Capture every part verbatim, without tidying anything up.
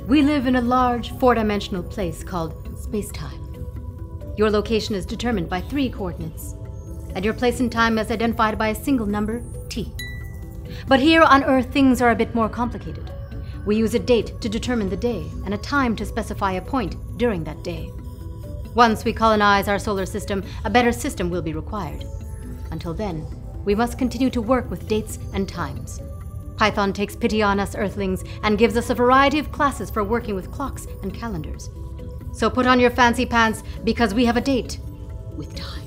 We live in a large, four-dimensional place called space-time. Your location is determined by three coordinates, and your place in time is identified by a single number, t. But here on Earth, things are a bit more complicated. We use a date to determine the day, and a time to specify a point during that day. Once we colonize our solar system, a better system will be required. Until then, we must continue to work with dates and times. Python takes pity on us Earthlings and gives us a variety of classes for working with clocks and calendars. So put on your fancy pants, because we have a date with time.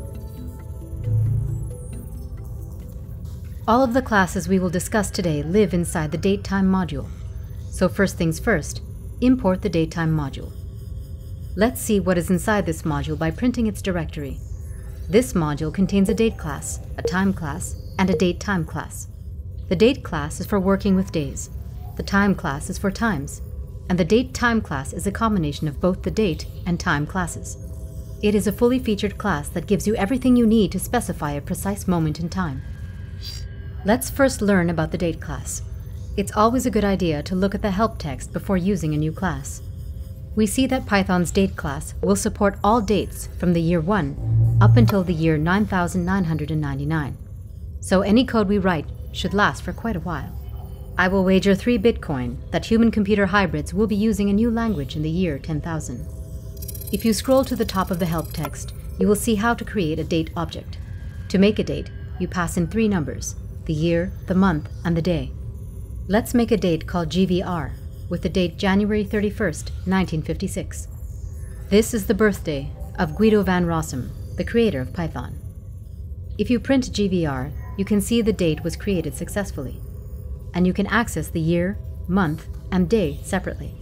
All of the classes we will discuss today live inside the DateTime module. So first things first, import the DateTime module. Let's see what is inside this module by printing its directory. This module contains a date class, a time class, and a DateTime class. The date class is for working with days. The time class is for times. And the DateTime class is a combination of both the date and time classes. It is a fully featured class that gives you everything you need to specify a precise moment in time. Let's first learn about the date class. It's always a good idea to look at the help text before using a new class. We see that Python's date class will support all dates from the year one up until the year nine thousand nine hundred ninety-nine. So any code we write should last for quite a while. I will wager three Bitcoin that human-computer hybrids will be using a new language in the year ten thousand. If you scroll to the top of the help text, you will see how to create a date object. To make a date, you pass in three numbers: the year, the month, and the day. Let's make a date called G V R, with the date January thirty-first, nineteen fifty-six. This is the birthday of Guido van Rossum, the creator of Python. If you print G V R, you can see the date was created successfully, and you can access the year, month, and day separately.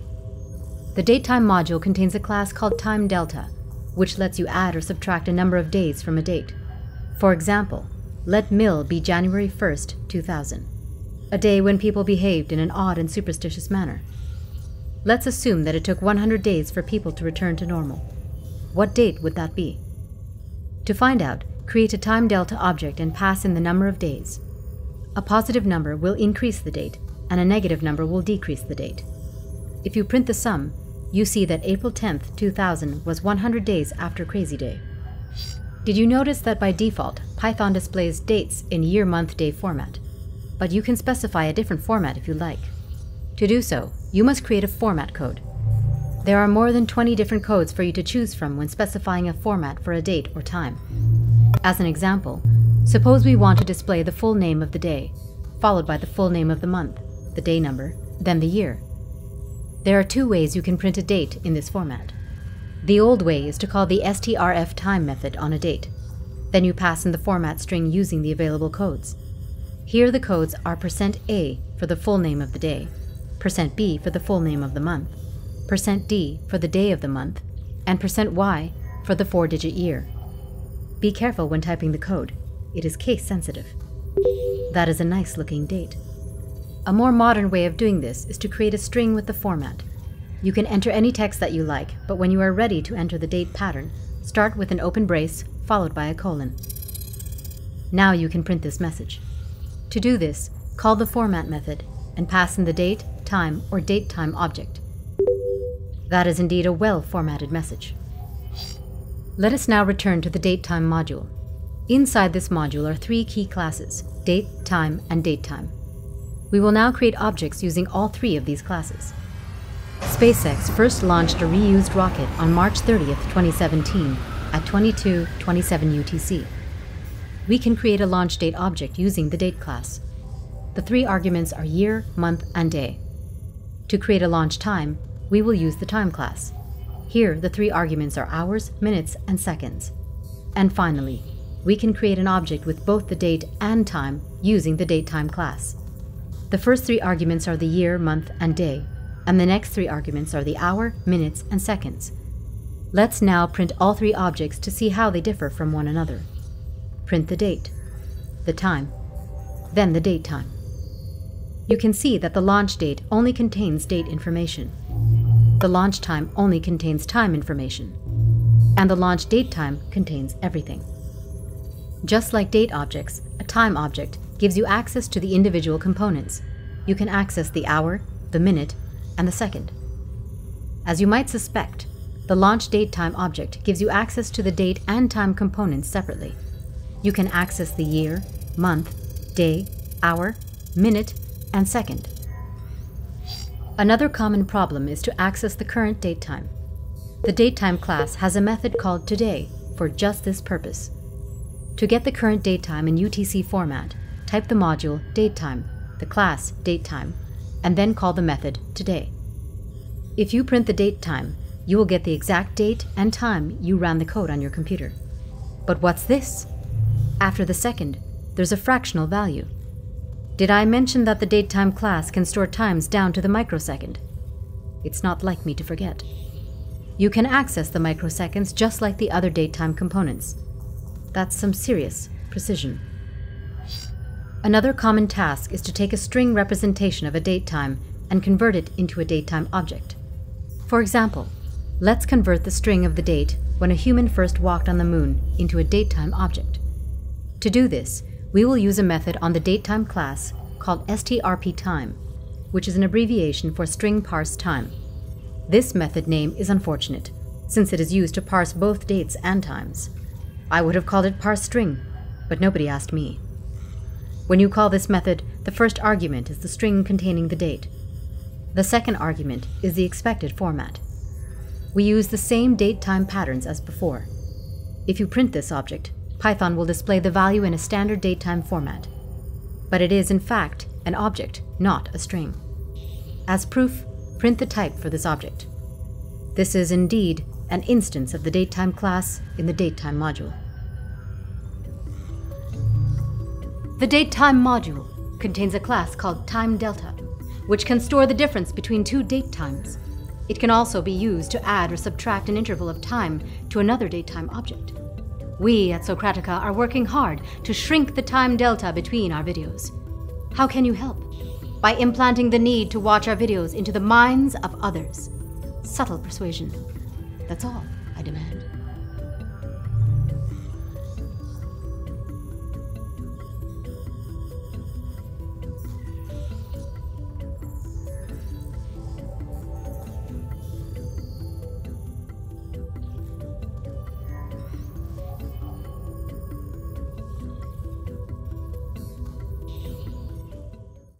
The DateTime module contains a class called Time Delta, which lets you add or subtract a number of days from a date. For example, let Mill be January first, two thousand, a day when people behaved in an odd and superstitious manner. Let's assume that it took one hundred days for people to return to normal. What date would that be? To find out, create a Time Delta object and pass in the number of days. A positive number will increase the date, and a negative number will decrease the date. If you print the sum, you see that April tenth, two thousand was one hundred days after Crazy Day. Did you notice that by default, Python displays dates in year, month, day format? But you can specify a different format if you like. To do so, you must create a format code. There are more than twenty different codes for you to choose from when specifying a format for a date or time. As an example, suppose we want to display the full name of the day, followed by the full name of the month, the day number, then the year. There are two ways you can print a date in this format. The old way is to call the strftime method on a date. Then you pass in the format string using the available codes. Here the codes are percent A for the full name of the day, percent B for the full name of the month, percent D for the day of the month, and percent Y for the four-digit year. Be careful when typing the code. It is case sensitive. That is a nice looking date. A more modern way of doing this is to create a string with the format. You can enter any text that you like, but when you are ready to enter the date pattern, start with an open brace followed by a colon. Now you can print this message. To do this, call the format method and pass in the date, time, or DateTime object. That is indeed a well-formatted message. Let us now return to the DateTime module. Inside this module are three key classes: date, time, and DateTime. We will now create objects using all three of these classes. SpaceX first launched a reused rocket on March thirtieth, twenty seventeen at twenty-two twenty-seven U T C. We can create a launch date object using the date class. The three arguments are year, month, and day. To create a launch time, we will use the time class. Here, the three arguments are hours, minutes, and seconds. And finally, we can create an object with both the date and time using the DateTime class. The first three arguments are the year, month, and day, and the next three arguments are the hour, minutes, and seconds. Let's now print all three objects to see how they differ from one another. Print the date, the time, then the DateTime. You can see that the launch date only contains date information. The launch time only contains time information, and the launch date time contains everything. Just like date objects, a time object gives you access to the individual components. You can access the hour, the minute, and the second. As you might suspect, the launch DateTime object gives you access to the date and time components separately. You can access the year, month, day, hour, minute, and second. Another common problem is to access the current datetime. The DateTime class has a method called today for just this purpose. To get the current datetime in U T C format, type the module DateTime, the class DateTime, and then call the method today. If you print the datetime, you will get the exact date and time you ran the code on your computer. But what's this? After the second, there's a fractional value. Did I mention that the DateTime class can store times down to the microsecond? It's not like me to forget. You can access the microseconds just like the other DateTime components. That's some serious precision. Another common task is to take a string representation of a datetime and convert it into a DateTime object. For example, let's convert the string of the date when a human first walked on the moon into a DateTime object. To do this, we will use a method on the DateTime class called strpTime, which is an abbreviation for string parse time. This method name is unfortunate, since it is used to parse both dates and times. I would have called it parse string, but nobody asked me. When you call this method, the first argument is the string containing the date. The second argument is the expected format. We use the same DateTime patterns as before. If you print this object, Python will display the value in a standard DateTime format. But it is, in fact, an object, not a string. As proof, print the type for this object. This is indeed an instance of the DateTime class in the DateTime module. The DateTime module contains a class called timeDelta, which can store the difference between two date times. It can also be used to add or subtract an interval of time to another DateTime object. We at Socratica are working hard to shrink the time delta between our videos. How can you help? By implanting the need to watch our videos into the minds of others. Subtle persuasion. That's all I demand.